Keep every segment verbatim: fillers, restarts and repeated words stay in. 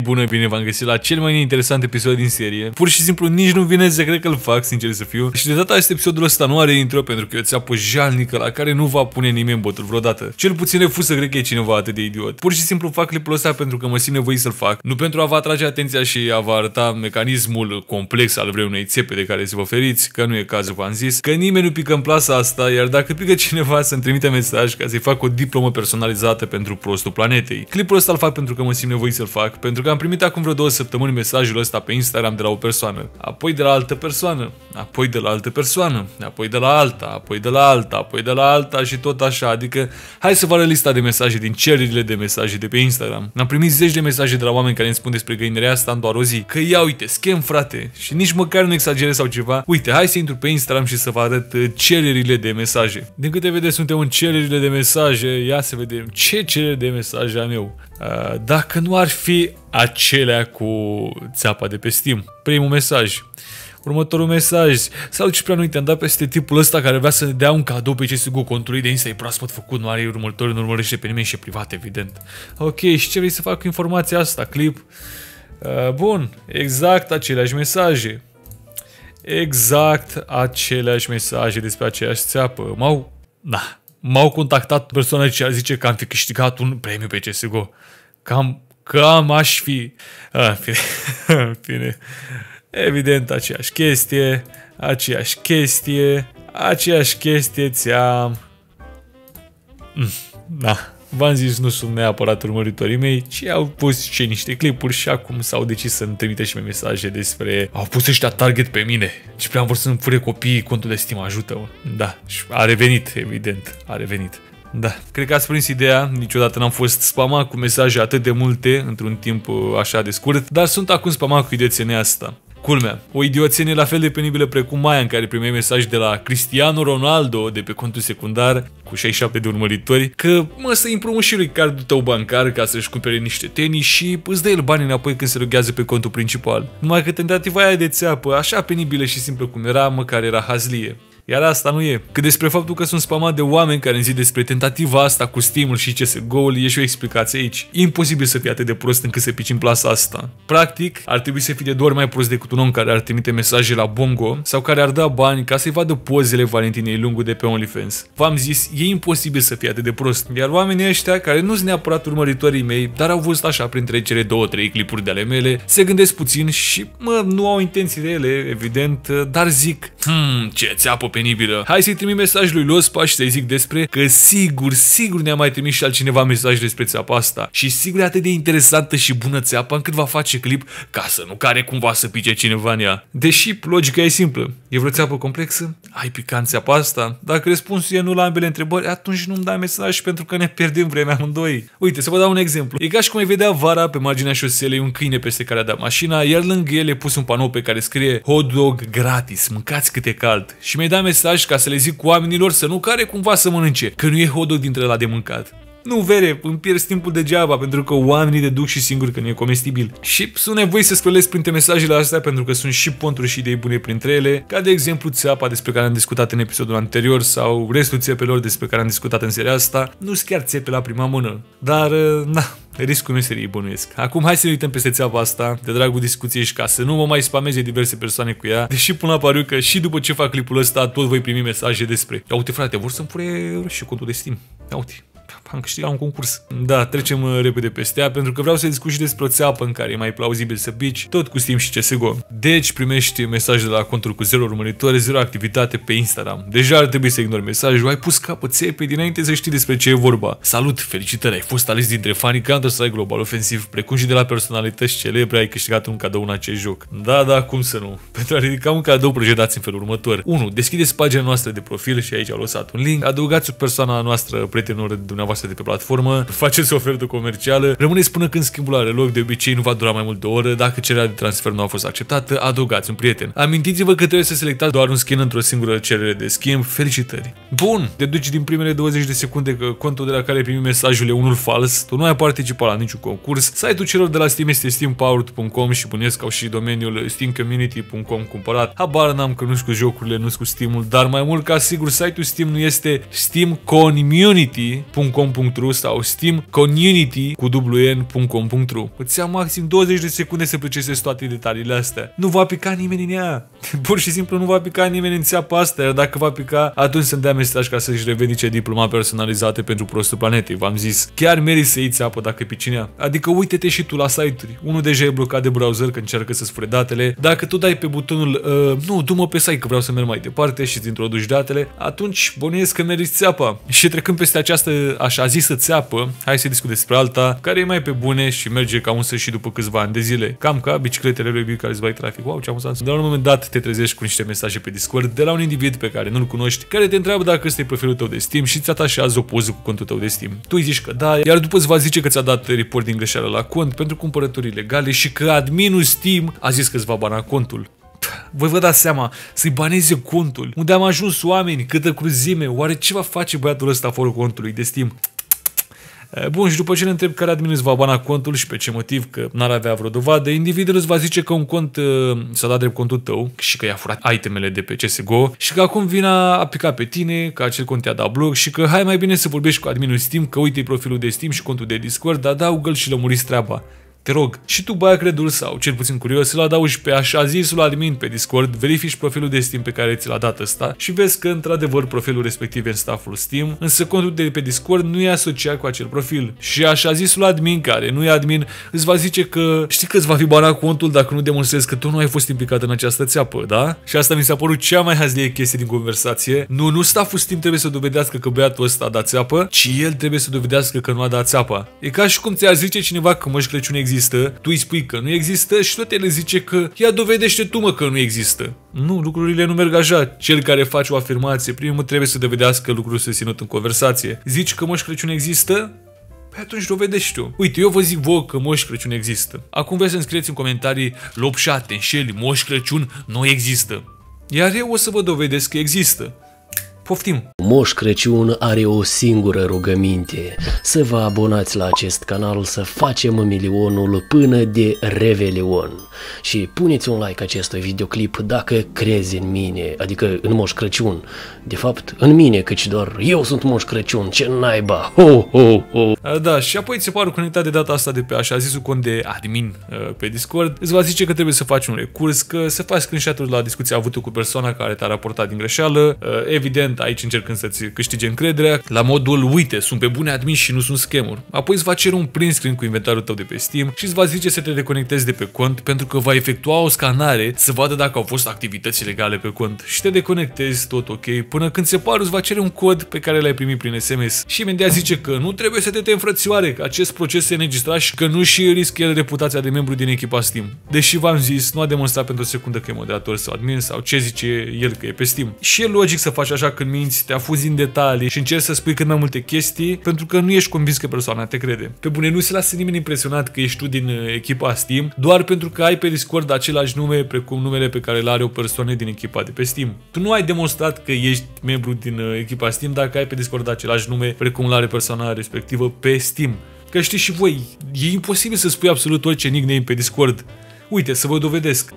Bună, bine v-am găsit la cel mai interesant episod din serie. Pur și simplu nici nu vine să cred că îl fac, sincer să fiu. Și de data asta episodul ăsta nu are intro pentru că e o țeapă jalnică la care nu va pune nimeni botul vreodată. Cel puțin refuz să cred că e cineva atât de idiot. Pur și simplu fac clipul ăsta pentru că mă simt nevoit să-l fac. Nu pentru a vă atrage atenția și a vă arăta mecanismul complex al vreunei țepe de care să vă feriți, că nu e cazul, v-am zis. Că nimeni nu pică în plasa asta, iar dacă pică cineva să-mi trimite mesaj ca să-i fac o diplomă personalizată pentru prostul planetei. Clipul ăsta îl fac pentru că mă simt nevoit să-l fac, pentru că am primit acum vreo două săptămâni mesajul ăsta pe Instagram de la o persoană, apoi de la altă persoană, apoi de la altă persoană, apoi de la alta, apoi de la alta, apoi de la alta și tot așa. Adică, hai să vă arăt lista de mesaje din cererile de mesaje de pe Instagram. Am primit zeci de mesaje de la oameni care îmi spun despre găinăria asta în doar o zi. Că ia uite, schem frate, și nici măcar nu exagerez sau ceva. Uite, hai să intru pe Instagram și să vă arăt cererile de mesaje. Din câte vedeți, suntem în cererile de mesaje. Ia să vedem ce cereri de mesaje am eu. Uh, dacă nu ar fi acelea cu țeapa de pe Steam. Primul mesaj. Următorul mesaj. Salut și prea nu uite, am dat peste tipul ăsta care vrea să dea un cadou pe C S G O, contul de Insta e proaspăt făcut, nu are următori, nu urmărește pe nimeni și e privat, evident. Ok, și ce vrei să fac cu informația asta? Clip. Uh, bun, exact aceleași mesaje. Exact aceleași mesaje despre aceeași țeapă. M-au... Da. M-au contactat persoana ce ar zice că am fi câștigat un premiu pe C S G O. Cam... Cam aș fi... Ah, fine. Fine. Evident, aceeași chestie. Aceeași chestie. Aceeași chestie ți-am... Mm, da. V-am zis, nu sunt neapărat urmăritorii mei, ci au pus și niște clipuri și acum s-au decis să-mi trimite și mesaje despre au pus ăștia target pe mine și prea am vrut să-mi fure copiii contul de Steam, ajută-mă. Da, și a revenit, evident, a revenit. Da, cred că ați prins ideea, niciodată n-am fost spamat cu mesaje atât de multe într-un timp așa de scurt, dar sunt acum spamat cu idioțenia asta. Culmea, o idioțenie la fel de penibilă precum aia în care primeai mesaj de la Cristiano Ronaldo de pe contul secundar cu șaizeci și șapte de urmăritori că mă să-i împrumuși și lui cardul tău bancar ca să-și cumpere niște tenis și îți dă el banii înapoi când se loghează pe contul principal. Numai că tentativa aia de țeapă, așa penibilă și simplă cum era, măcar era hazlie. Iar asta nu e. Că despre faptul că sunt spamat de oameni care îmi zic despre tentativa asta cu Steam-ul și C S G O-ul e și o explicație aici. E imposibil să fii atât de prost încât să pici în plasa asta. Practic, ar trebui să fii de două ori mai prost decât un om care ar trimite mesaje la Bongo sau care ar da bani ca să-i vadă pozele Valentinei Lungu de pe OnlyFans. V-am zis, e imposibil să fii atât de prost. Iar oamenii ăștia, care nu sunt neapărat urmăritorii mei, dar au văzut așa printre cele două, trei clipuri de ale mele, se gândesc puțin și, mă, nu au intenții rele, evident, dar zic, hmm, ce țeapă penibilă. Hai să-i trimit mesaj lui Lospa și să-i zic despre că sigur, sigur ne-a mai trimis și altcineva mesaj despre țeapa asta. Și sigur e atât de interesantă și bună țeapa încât va face clip ca să nu care cumva să pice cineva în ea. Deși logica e simplă. E vreo țeapă complexă? Ai picat țeapa asta? Dacă răspunsul e nu la ambele întrebări, atunci nu-mi dai mesaj pentru că ne pierdem vremea amândoi. Uite, să vă dau un exemplu. E ca și cum ai vedea vara pe marginea șoselei un câine peste care a dat mașina, iar lângă el e pus un panou pe care scrie hot dog gratis, mâncați cât e cald. Și mi-ai dat mesaj ca să le zic oamenilor să nu care cumva să mănânce, că nu e hot dog dintre ăla de mâncat. Nu, vere, îmi pierzi timpul degeaba pentru că oamenii deduc și singuri că nu e comestibil. Și sunt nevoit să scrollez printre mesajele astea pentru că sunt și ponturi și idei bune printre ele, ca de exemplu țeapa despre care am discutat în episodul anterior sau restul țepelor despre care am discutat în seria asta. Nu sunt chiar țepe la prima mână, dar, na, riscul meseriei bănuiesc. Acum hai să ne uităm peste țeapa asta, de dragul discuției și ca să nu mă mai spameze diverse persoane cu ea, deși pun la pariu că și după ce fac clipul ăsta tot voi primi mesaje despre ia uite frate, vor să-mi fure și contul de Steam. Ia uite. Am câștigat un concurs. Da, trecem uh, repede peste ea pentru că vreau să discut și despre o țeapă în care e mai plauzibil să pici, tot cu Steam și C S G O. Deci primești mesaj de la conturi cu zero urmăritori, zero activitate pe Instagram. Deja ar trebui să ignori mesajul, ai pus capăt țepei dinainte să știi despre ce e vorba. Salut, felicitări, ai fost ales dintre fanii Counter-Strike Global Offensive, precum și de la personalități celebre, ai câștigat un cadou în acest joc. Da, da, cum să nu. Pentru a ridica un cadou procedați în felul următor. unu. Deschideți pagina noastră de profil și aici au lăsat un link, adăugați o persoană noastră, prietenilor dumneavoastră de pe platformă, faceți o ofertă comercială, rămâneți până când schimbul are loc, de obicei nu va dura mai mult de o oră, dacă cererea de transfer nu a fost acceptată, adăugați un prieten. Amintiți-vă că trebuie să selectați doar un skin într-o singură cerere de schimb, felicitări. Bun, deduci din primele douăzeci de secunde că contul de la care primi mesajul e unul fals, tu nu ai participat la niciun concurs, site-ul celor de la Steam este steam powered punct com și bănuiesc au și domeniul steam community punct com cumpărat. Habar n-am că nu știu cu jocurile, nu știu cu Steam-ul, dar mai mult ca sigur site-ul Steam nu este steam community punct punct com punct ru sau Steam Community cu w n punct com punct ru. Îți ia maxim douăzeci de secunde să procesezi toate detaliile astea. Nu va pica nimeni în ea. Pur și simplu nu va pica nimeni în țeapa asta, iar dacă va pica, atunci să-mi dea mesaj ca să-și revendice diploma personalizată pentru prostul planetei. V-am zis, chiar meriți să iei țeapă dacă pici în ea. Adică uite-te și tu la site-uri. Unul deja e blocat de browser că încearcă să-ți fure datele. Dacă tu dai pe butonul uh, nu, du-mă pe site că vreau să merg mai departe și îți introduci datele, atunci bănuiesc că meriți țeapa. Și trecând peste această așa zisă țeapă, hai să discut despre alta, care e mai pe bune și merge ca un și după câțiva ani de zile. Cam ca bicicletele lui Bill care îți bai trafic. Wow, ce amuzant. De la un moment dat te trezești cu niște mesaje pe Discord de la un individ pe care nu-l cunoști, care te întreabă dacă ăsta e profilul tău de Steam și îți atașează o poză cu contul tău de Steam. Tu îi zici că da, iar după îți va zice că ți-a dat report din greșeală la cont pentru cumpărături ilegale și că adminul Steam a zis că îți va bana contul. Voi vă dați seama, să-i baneze contul. Unde am ajuns oameni, câtă cruzime, oare ce va face băiatul ăsta fără contului de Steam? Bun, și după ce ne întreb care admin îți va bana contul și pe ce motiv, că n-ar avea vreo dovadă, individul îți va zice că un cont uh, s-a dat drept contul tău și că i-a furat itemele de pe C S G O și că acum vina a picat pe tine, că acel cont i-a dat bloc și că hai mai bine să vorbești cu adminul Steam, că uite profilul de Steam și contul de Discord, adaugă-l și lămuriți treaba. Te rog, și tu, băia credul sau, cel puțin curios, îl adaugi pe așa zisul admin pe Discord, verifici profilul de Steam pe care ți l-a dat ăsta și vezi că, într-adevăr, profilul respectiv e în stafful Steam, însă contul de pe Discord nu e asociat cu acel profil. Și așa zisul admin, care nu e admin, îți va zice că știi că îți va fi banat contul dacă nu demonstrezi că tu nu ai fost implicat în această țeapă, da? Și asta mi s-a părut cea mai hazlie chestie din conversație. Nu, nu stafful Steam trebuie să dovedească că băiatul ăsta a dat țeapă, ci el trebuie să dovedească că nu a dat țeapa. E ca și cum ți-ar zice cineva că Moș Crăciun există, tu îi spui că nu există și tot el zice că ia dovedește tu mă că nu există. Nu, lucrurile nu merg așa. Cel care face o afirmație primul trebuie să dovedească lucrul susținut în conversație. Zici că Moș Crăciun există? Păi atunci dovedești tu. Uite, eu vă zic vouă că Moș Crăciun există. Acum vreți să-mi scrieți în comentarii lopșa, te înșeli, Moș Crăciun nu există. Iar eu o să vă dovedesc că există. Poftim! Moș Crăciun are o singură rugăminte, să vă abonați la acest canal, să facem milionul până de Revelion. Și puneți un like acestui videoclip dacă crezi în mine, adică în Moș Crăciun. De fapt, în mine, căci doar eu sunt Moș Crăciun, ce naiba! Ho, ho, ho! Da, și apoi ți se pare conectat de data asta de pe așa zisul cont de admin pe Discord, îți va zice că trebuie să faci un recurs, că să faci screenshot-uri la discuția avută cu persoana care te-a raportat din greșeală, evident aici încercând să-ți câștige încrederea, la modul, uite, sunt pe bune admin și nu sunt scam-uri. Apoi îți va cere un print screen cu inventarul tău de pe Steam și îți va zice să te deconectezi de pe cont pentru că va efectua o scanare să vadă dacă au fost activități ilegale pe cont și te deconectezi, tot ok, până când se pare îți va cere un cod pe care l-ai primit prin S M S și imediat zice că nu trebuie să te temi, frățioare, că acest proces se înregistrat și că nu și riscă el reputația de membru din echipa Steam. Deși v-am zis, nu a demonstrat pentru o secundă că e moderator sau admin sau ce zice el că e pe Steam. Și e logic să faci așa când minți, te afuzi în detalii și încerci să spui cât mai multe chestii pentru că nu ești convins că persoana te crede. Pe bune, nu se lasă nimeni impresionat că ești tu din echipa Steam doar pentru că ai pe Discord același nume precum numele pe care îl are o persoană din echipa de pe Steam. Tu nu ai demonstrat că ești membru din echipa Steam dacă ai pe Discord același nume precum îl are persoana respectivă pe Steam. Că știți și voi, e imposibil să spui absolut orice nickname pe Discord. Uite, să vă dovedesc.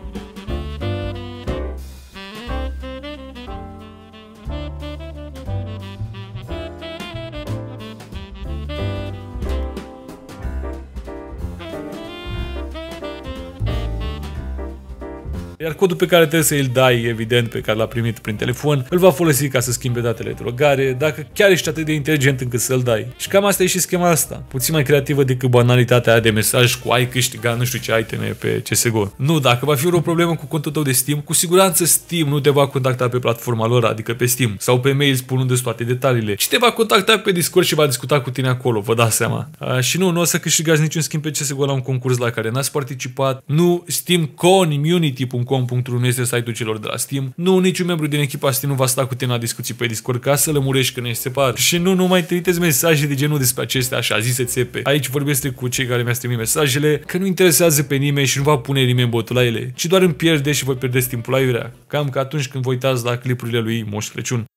Iar codul pe care trebuie să îl dai, evident, pe care l-a primit prin telefon, îl va folosi ca să schimbe datele de logare, dacă chiar ești atât de inteligent încât să-l dai. Și cam asta e și schema asta. Puțin mai creativă decât banalitatea aia de mesaj cu ai câștigat nu știu ce iteme pe C S G O. Nu, dacă va fi o problemă cu contul tău de Steam, cu siguranță Steam nu te va contacta pe platforma lor, adică pe Steam, sau pe mail spunându-ți toate detaliile, ci te va contacta pe Discord și va discuta cu tine acolo, vă dați seama. A, și nu, nu o să câștigați niciun schimb pe C S G O la un concurs la care n-ați participat. Nu, Steam Community punct com punct ru nu este site-ul celor de la Steam. Nu, niciun membru din echipa Steam nu va sta cu tine la discuții pe Discord ca să lămurești că ne separ. Și nu, nu mai trimiteți mesaje de genul despre acestea așa zise țepe. Aici vorbesc cu cei care mi-ați trimis mesajele, că nu interesează pe nimeni și nu va pune nimeni botul la ele, ci doar îmi pierde și voi pierdeți timpul la iurea. Cam ca atunci când vă uitați la clipurile lui Moș Crăciun.